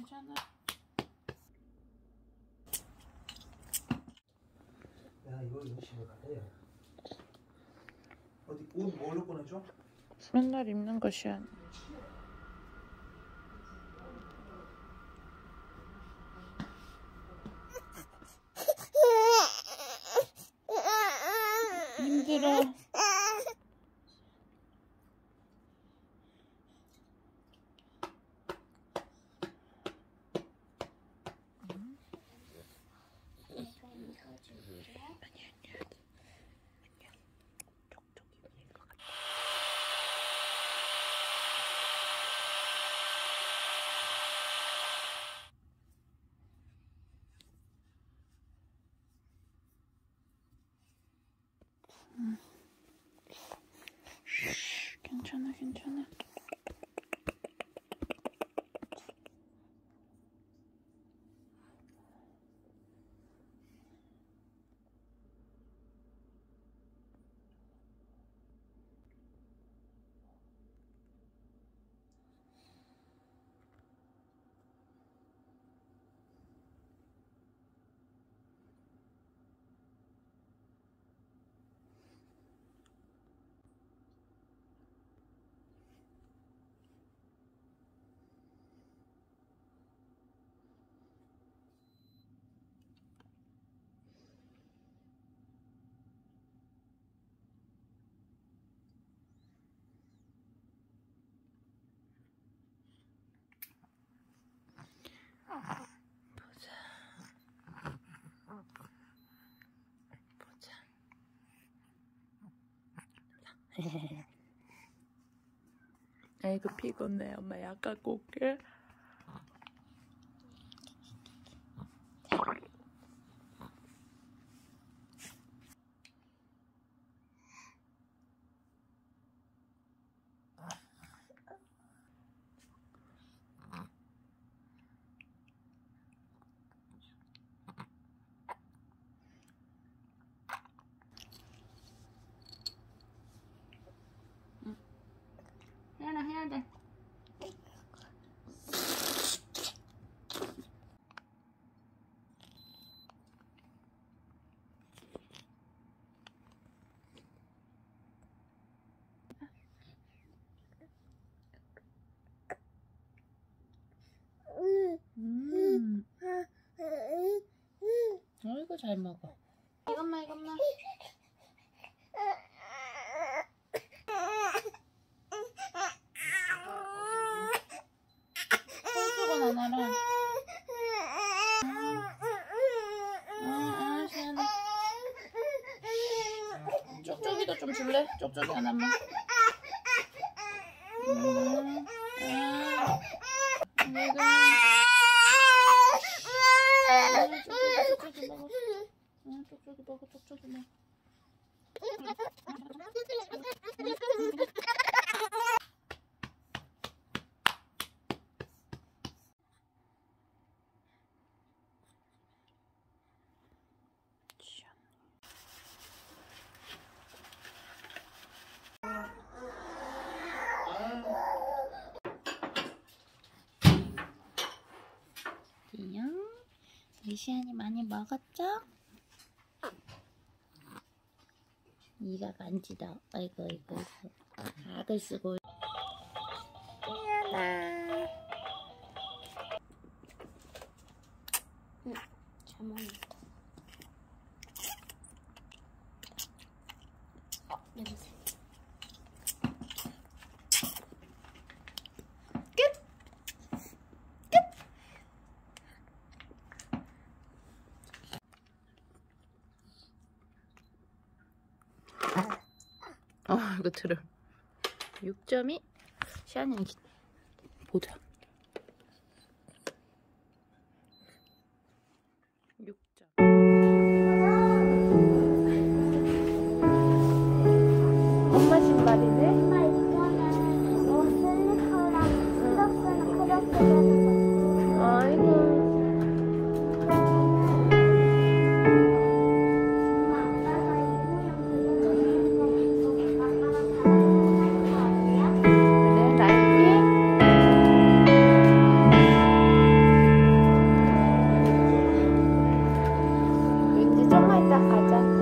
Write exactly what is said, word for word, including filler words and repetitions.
괜찮아. 야, 이거 이거 집에 가야. 어디 옷 뭘로 꺼내줘? 맨날 입는 것이야. 힘들어. 응. 괜찮아, 괜찮아. 아이고 피곤해. 엄마 약 갖고 올게. 해라 해야 돼. 음. 어이구 잘 먹어. 이것만 이것만. 손수건 하나랑. 아, 시원해. 쪽쪽이도 좀 줄래? 쪽쪽이 하나만. 음. 아. 내가. 아, 쪽쪽이, 쪽쪽이 먹어. 아, 쪽쪽이 먹어, 쪽쪽이 먹어. 안녕. 우리 시안이 많이 먹었죠? 이가 만지다. 아이고 아이고 아이고. 악을 쓰고. 시안아. 응, 잘 먹는다. 어, 냄새. 어, 이거 들어. 육 점이 시안이 보자. 육 점. 엄마 신발이네? 엄마 이거는 뭐 슬리퍼랑 크록스는 크록스 되는 거. 아이고. 엄마 아빠가 유니폼 그리는 거 아빠가 잘하는 거 아니야? 그래, 나이키? 가자.